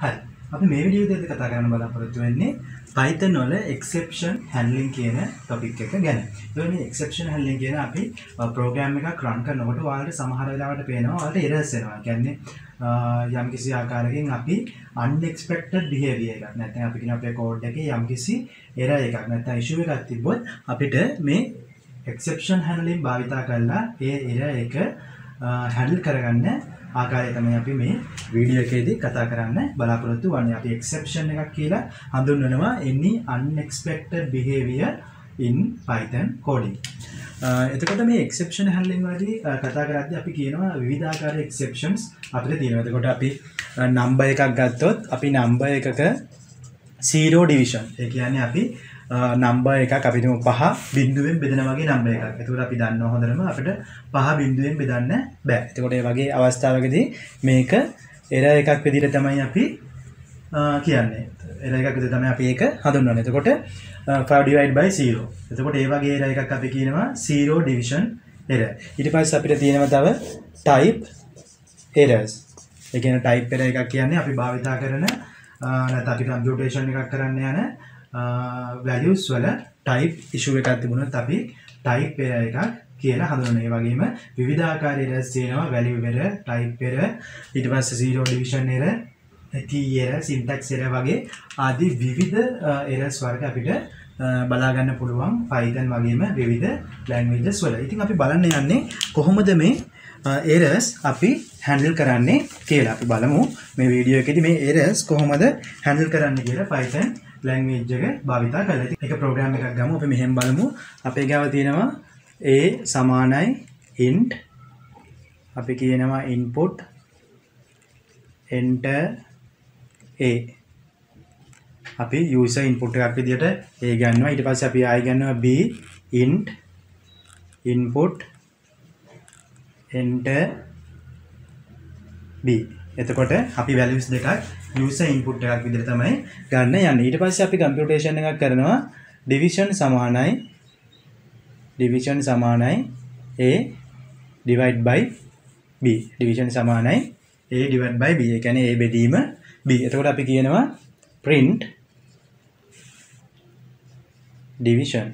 හරි. අපි මේ වීඩියෝ එකේදී කතා කරන්න බලාපොරොත්තු වෙන්නේ Python වල exception handling කියන topic එක ගැන. ඒ මේ exception handling කියන අපි program එකක් run කරනකොට ඔයාලට සමහර වෙලාවට පේනවා ඔයාලට errors එනවා. කියන්නේ යම්කිසි ආකාරයකින් අපි unexpected behavior එකක් නැත්නම් අපි කියන අපේ code එකේ යම්කිසි error එකක් නැත්නම් issue එකක් තිබ්බොත් අපිට මේ exception handling භාවිතා කරලා ඒ error එක handle කරගන්න ආකාරය තමයි අපි මේ වීඩියෝ එකේදී කතා කරන්න බලාපොරොත්තු වෙන්නේ. අපි exception එකක් කියලා හඳුන්වනවා any unexpected behavior in Python coding. එතකොට මේ exception handling වලදී කතා කරද්දී අපි කියනවා විවිධ ආකාරයේ exceptions අපිට තියෙනවා. එතකොට අපි number එකක් ගත්තොත් අපි number එකක zero division. ඒ කියන්නේ අපි number එකක් අපි හිතමු 5 බිංදුවෙන් බෙදන වගේ number එකක්. එතකොට අපි දන්නවා හොඳටම අපිට 5 බිංදුවෙන් බෙදන්න බෑ. එතකොට මේ වගේ අවස්ථාවකදී මේක error එකක් විදිහට තමයි අපි කියන්නේ. error එකක් විදිහට තමයි අපි ඒක හඳුන්වන්නේ. එතකොට 5 divided by 0. එතකොට ඒ වගේ error එකක් අපි කියනවා zero division error. ඊට පස්සේ අපිට තියෙනවා තව type errors. ඒ කියන්නේ type error එකක් කියන්නේ අපි භාවිතා කරන නැත්නම් අපි computation එකක් කරන්න යන values වල type issue එකක් තිබුණොත් අපි type error එකක් කියලා හඳුන්වනවා. ඒ වගේම විවිධ ආකාරයේ errors තියෙනවා. value error, type error, ඊට පස්සේ zero division error, key error, syntax error වගේ ආදී විවිධ errors වර්ග අපිට බලා ගන්න පුළුවන් Python වගේම විවිධ languages වල. ඉතින් අපි බලන්න යන්නේ කොහොමද මේ errors අපි handle කරන්නේ කියලා. අපි බලමු මේ වීඩියෝ එකේදී මේ errors කොහොමද handle කරන්න කියලා Python language එක භාවිතා කරලා. ඉතින් ඒක program එකක් ගමු. අපි මෙහෙම බලමු. අපේ ගාව තියෙනවා a සමානයි int. අපි කියනවා input enter a. අපි user input එකක් විදියට a ගන්නවා. ඊට පස්සේ අපි i ගන්නවා b int input enter b. එතකොට අපි values දෙකක් user input එකක් විදිහට තමයි ගන්න යන්නේ. ඊට පස්සේ අපි computation එකක් කරනවා division සමානයි a divide by b. division සමානයි a divide by b. ඒ කියන්නේ a බෙදීම b. එතකොට අපි කියනවා print division.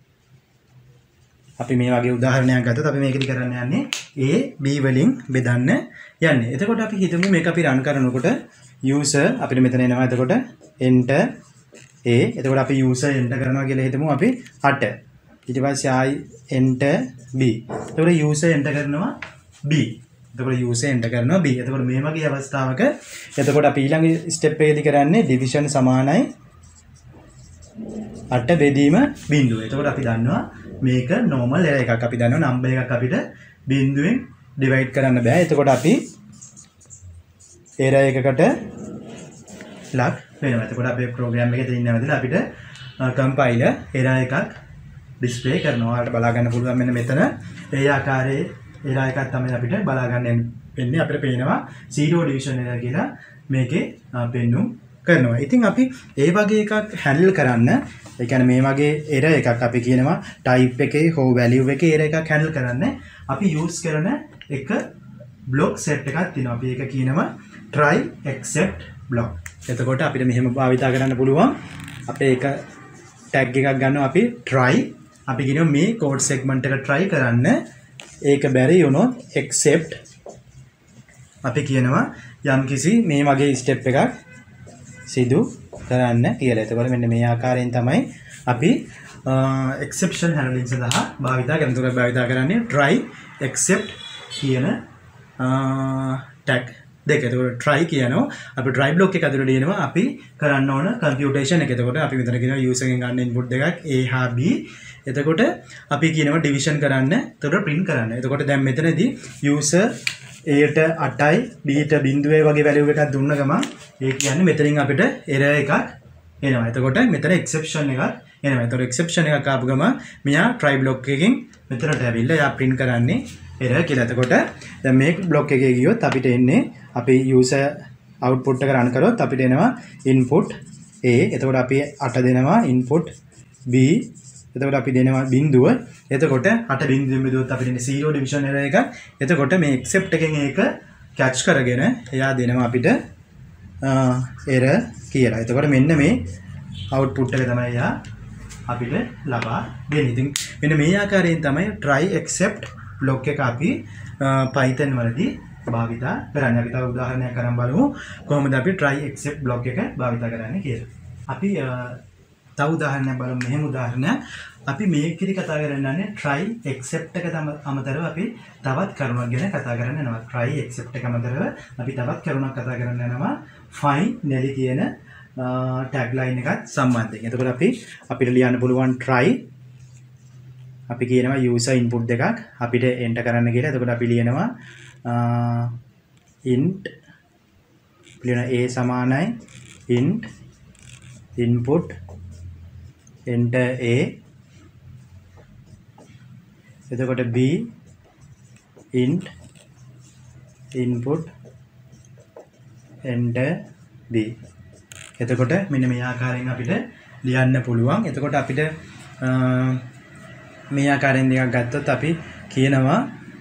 අපි මේ වගේ උදාහරණයක් ගත්තොත් අපි මේකෙදි කරන්න යන්නේ a b වලින් බෙදන්න යන්නේ. එතකොට අපි හිතමු මේක අපි run කරනකොට user අපිට මෙතන එනවා. එතකොට enter a. එතකොට අපි user enter කරනවා කියලා හිතමු අපි 8. ඊට පස්සේ I enter b. එතකොට user enter කරනවා b. එතකොට user enter කරනවා b. එතකොට මේ වගේ අවස්ථාවක එතකොට අපි ඊළඟ step එකේදී කරන්නේ division සමානයි 8 බෙදීම බිංදුව. එතකොට අපි දන්නවා මේක normal error එකක්. අපි දන්නවා number එකක් අපිට බිංදුවෙන් divide කරන්න බෑ. එතකොට අපි error එකකට ලක් වෙනවා. එතකොට අපේ program එකේ තියෙන නැවතිලා අපිට compiler error එකක් display කරනවා. ඔයාලට බලා ගන්න පුළුවන් මෙන්න මෙතන ඒ ආකාරයේ error එකක් තමයි අපිට බලා ගන්න වෙන්නේ. අපිට පේනවා zero division error කියලා මේකේ පෙන්නුම් කරනවා. ඉතින් අපි ඒ වගේ එකක් handle කරන්න, ඒ කියන්නේ මේ වගේ error එකක් අපි කියනවා type එකේ හෝ value එකේ error එකක් handle කරන්න අපි use කරන එක block set එකක් තියෙනවා. අපි ඒක කියනවා try except block. එතකොට අපිට මෙහෙම භාවිතා කරන්න පුළුවන්. අපේ එක tag එකක් ගන්නවා අපි try. අපි කියනවා මේ code segment එක try කරන්න. ඒක බැරි වුණොත් except අපි කියනවා යම්කිසි මේ වගේ step එකක් සිදු කරන්න කියලා. එතකොට මෙන්න මේ ආකාරයෙන් තමයි අපි exception handling සඳහා භාවිතා කරන. තුර භාවිතා කරන්නේ try except කියන tag දෙක. එතකොට try කියනවා අපි try block එක ඇතුළට දෙනවා අපි කරන්න ඕන computation එක. එතකොට අපි මෙතන කියනවා user ගෙන් ගන්න input දෙකක් a හා b. එතකොට අපි කියනවා division කරන්න. එතකොට print කරන්න. එතකොට දැන් මෙතනදී user a ට 8යි b ට බිංදුවේ වගේ value එකක් දුන්න ගමන් ඒ කියන්නේ මෙතනින් අපිට error එකක් එනවා. එතකොට මෙතන exception එකක් එනවා. එතකොට exception එකක් ආපු ගමන් මෙයා try block එකකින් මෙතනට ඇවිල්ලා එයා print කරන්නේ error කියලා. එතකොට දැන් මේ block එකේ ගියොත් අපිට එන්නේ අපි user output එක run කරොත් අපිට එනවා input a. එතකොට අපි 8 දෙනවා input b. එතකොට අපි දෙනවා බිංදුව. එතකොට 8 බිංදුවෙන් බෙදුවොත් අපිට එන්නේ zero division error එකක්. එතකොට මේ except එකෙන් ඒක catch කරගෙන එයා දෙනවා අපිට error කියලා. එතකොට මෙන්න මේ output එක තමයි යා අපිට ලබා දෙන්නේ. ඉතින් මෙන්න මේ ආකාරයෙන් තමයි try except block එක අපි Python වලදී භාවිතා කරන්නේ. අපි තව උදාහරණයක් අරන් බලමු කොහොමද අපි try except block එක භාවිතා කරන්නේ කියලා. අපි තව උදාහරණයක් බලමු. මෙහෙම උදාහරණයක් අපි මේකෙදි කතා කරන්නේ try except එක අමතරව අපි තවත් කරුණක් ගැන කතා කරන්න යනවා. try except එක අමතරව අපි තවත් කරුණක් කතා කරන්න යනවා finally කියන tagline එකත් සම්බන්ධයෙන්. එතකොට අපිට ලියන්න පුළුවන් try අපි කියනවා user input දෙකක් අපිට enter කරන්න කියලා. එතකොට අපි ලියනවා int a සමානයි int input enter a. එතකොට b int input enter b. එතකොට මෙන්න මේ ආකාරයෙන් අපිට ලියන්න පුළුවන්. එතකොට අපිට මේ ආකාරයෙන් දෙකක් ගත්තොත් අපි කියනවා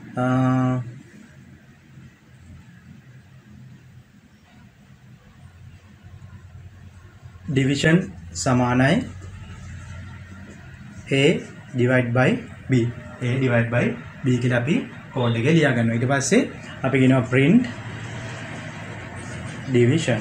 division සමානයි a divide by b. a divide by b කියලා අපි කෝඩ් එකේ ලියා ගන්නවා. ඊට පස්සේ අපි කියනවා print division.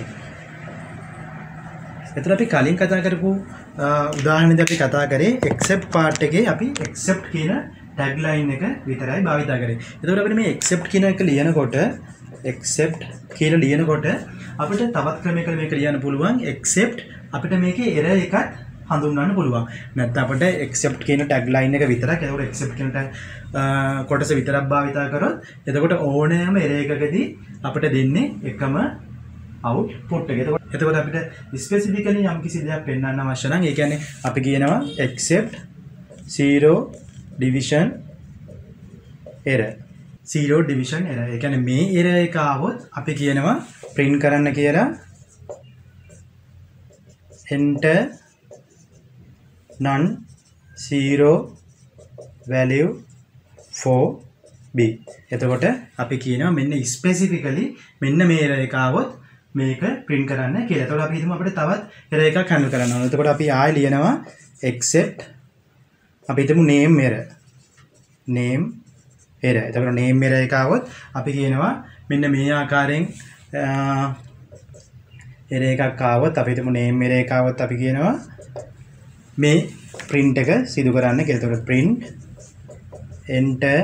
එතන අපි කලින් කතා කරපු උදාහරණෙදී අපි කතා කරේ except part එකේ අපි except කියන tagline එක විතරයි භාවිතා කරේ. එතකොට අපිට මේ except කියන එක ලියනකොට except කියලා ලියනකොට අපිට තවත් ක්‍රමයකට මේක ලියන්න පුළුවන්. except අපිට මේකේ error එකක් හඳුන්වන්න පුළුවන්. නැත්නම් අපිට except කියන tagline එක විතරක් එතකොට except කියන කොටස විතරක් භාවිතා කරොත් එතකොට ඕනෑම error එකකදී අපිට දෙන්නේ එකම output එක. එතකොට අපිට specifically යම් කිසි දෙයක් පෙන්වන්න අවශ්‍ය නම් ඒ කියන්නේ අපි කියනවා except 0 division error. 0 division error. ඒ කියන්නේ මේ error එක આવොත් අපි කියනවා print කරන්න කියලා enter none 0 value for b. එතකොට අපි කියනවා මෙන්න specifically මෙන්න මේ error එක આવොත් මේක print කරන්න කියලා. එතකොට අපි හිතමු අපිට තවත් error එකක් handle කරන්න ඕන. එතකොට අපි ආයෙ ලියනවා except අපි හිතමු name error. name error. එතකොට name error එක આવොත් අපි කියනවා මෙන්න මේ ආකාරයෙන් error එකක් આવොත් අපි හිතමු name error එක આવොත් අපි කියනවා මේ print එක සිදු කරන්න කියලා. එතකොට print enter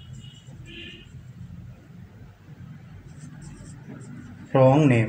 wrong name.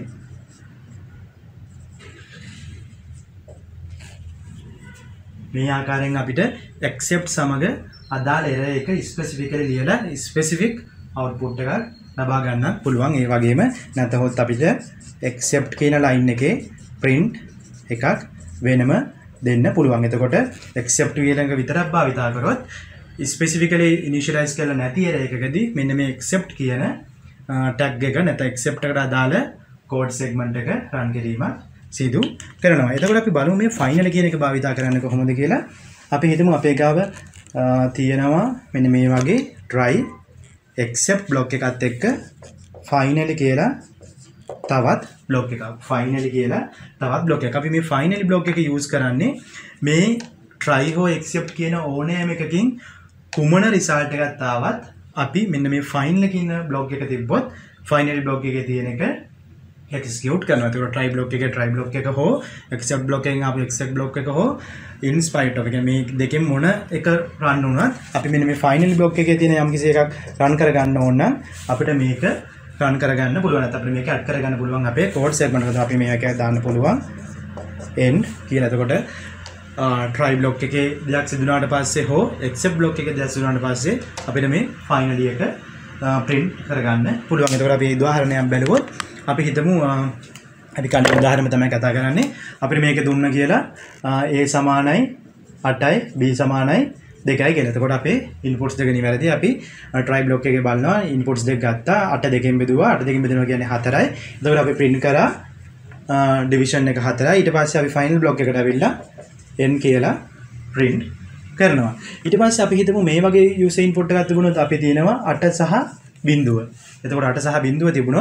මේ ආකාරයෙන් අපිට accept සමග අදාළ error එක specifically ලියලා specific output එකක් ලබා ගන්න පුළුවන්. ඒ වගේම නැතහොත් අපිට accept කියන line එකේ print එකක් වෙනම දෙන්න පුළුවන්. එතකොට accept කියන එක විතරක් භාවිතා කරොත් specifically initialize කරලා නැති error එකකදී මෙන්න මේ accept කියන tag එක නැත්නම් accept එකට අදාළ code segment එක run කිරීමක් සිදු කරනවා. එතකොට අපි බලමු මේ final කියන එක භාවිතා කරන්නේ කොහොමද කියලා. අපි හිතමු අපේ ගාව තියෙනවා මෙන්න මේ වගේ try except block එකත් එක්ක finally කියලා තවත් block එකක්. finally කියලා තවත් block එකක්. අපි මේ finally block එක use කරන්නේ මේ try හෝ except කියන ඕනෑම එකකින් කුමන result එකක් ආවත් අපි මෙන්න මේ finally කියන block එක තිබ්බොත් finally block එකේ තියෙන එක execute කරනවා. ඒක try block එකේ try block එක හෝ except block එකෙන් අපි except block එක හෝ in spite of මේ දෙකෙන් මොන එක run වුණත් අපි මෙන්න මේ finally block එකේ තියෙන යම් කිසි එකක් run කරගන්න ඕන නම් අපිට මේක run කරගන්න පුළුවන්. නැත්නම් අපිට මේක add කරගන්න පුළුවන් අපේ code segment එකට. අපි මේක දාන්න පුළුවන් end කියලා. එතකොට try block එකේ දෙයක් සිදු වුණාට පස්සේ හෝ except block එකේ දෙයක් සිදු වුණාට පස්සේ අපිට මේ finally එක print කරගන්න පුළුවන්. එතකොට අපි උදාහරණයක් බැලුවොත් අපි හිතමු අපි කලින් උදාහරණයක් තමයි කතා කරන්නේ. අපිට මේක දුන්න කියලා a සමානයි 8යි b සමානයි 2යි කියලා. එතකොට අපේ inputs දෙක නිවැරදි. අපි try block එකේ බලනවා inputs දෙක ගත්තා 8 දෙකෙන් බෙදුවා. 8 දෙකෙන් බෙදනවා කියන්නේ 4යි. එතකොට අපි print කරා division එක 4යි. ඊට පස්සේ අපි final block එකට ඇවිල්ලා n කියලා print කරනවා. ඊට පස්සේ අපි හිතමු මේ වගේ user input එකක් තිබුණොත් අපි තියෙනවා 8 සහ බිඳුව. එතකොට 8 සහ බිඳුව තිබුණොත්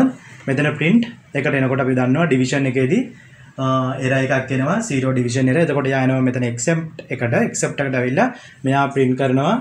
මෙතන print එකට එනකොට අපි දන්නවා division එකේදී error එකක් එනවා 0 division error. එතකොට යා එනවා මෙතන accept එකට ඇවිල්ලා මෙයා print කරනවා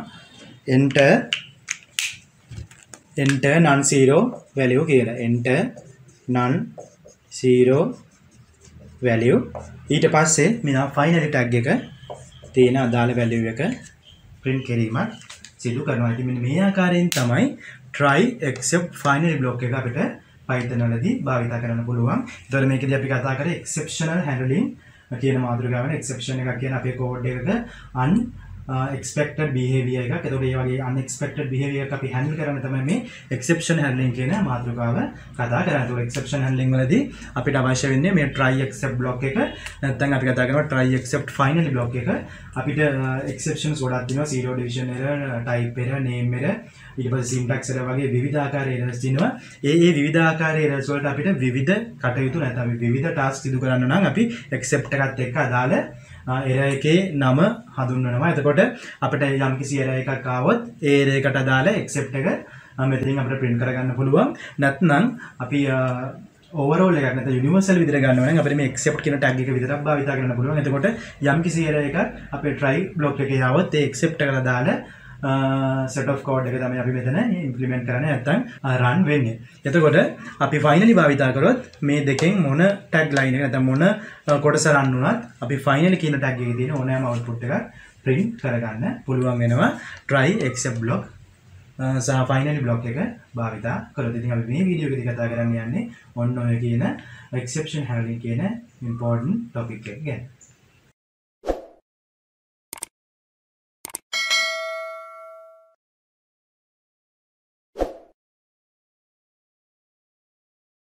enter non zero value කියලා. enter non zero value. ඊට පස්සේ මෙයා finally tag එක තියෙන අදාළ value එක print කිරීමක් සිදු කරනවා. ඉතින් මෙන්න මේ ආකාරයෙන් තමයි try except finally block එක අපිට Python වලදී භාවිත කරන්න පුළුවන්. ඒතකොට මේකදී අපි කතා කරේ exceptional handling කියන මාතෘකාවෙන් exception එකක් කියන අපේ code එකක unexpected behavior එකක්. ඒතකොට මේ වගේ unexpected behavior එකක් අපි handle කරන්න තමයි මේ exception handling කියන මාතෘකාව කතා කරන්නේ. ඒතකොට exception handling වලදී අපිට අවශ්‍ය වෙන්නේ මේ try except block එක. නැත්නම් අපි කතා කරනවා try except finally block එක. අපිට exceptions ගොඩක් තියෙනවා. zero division error, type error, name error, ඊට පස්සේ syntax error වගේ විවිධ ආකාර errors තියෙනවා. ඒ විවිධ ආකාර errors වලට අපිට විවිධ කටයුතු නැත්නම් අපි විවිධ task සිදු කරන්න නම් අපි except එකත් එක්ක අදාළ error එකේ නම හඳුන්වනවා. එතකොට අපිට යම්කිසි error එකක් ආවොත් ඒ error එකට අදාළ except එක මෙතනින් අපිට print කරගන්න පුළුවන්. නැත්නම් අපි overall එකක් නැත්නම් universal විදිහට ගන්නවා නම් අපිට මේ except කියන tag එක විතරක් භාවිත කරන්න පුළුවන්. එතකොට යම්කිසි error එකක් අපේ try block එකේ ආවොත් ඒ except එකට අදාළ set of code එක තමයි අපි මෙතන implement කරන්නේ නැත්නම් run වෙන්නේ. එතකොට අපි finally භාවිත කරොත් මේ දෙකෙන් මොන tag line එක නැත්නම් මොන කොටස run වුණත් අපි finally කියන tag එකේ තියෙන ඕනෑම output එකක් print කරගන්න පුළුවන් වෙනවා try except block සහ finally block එක භාවිත කරොත්. ඉතින් අපි මේ වීඩියෝ එකේදී කතා කරන්න යන්නේ ඔන්න ඔය කියන exception handling කියන important topic එක ගැන.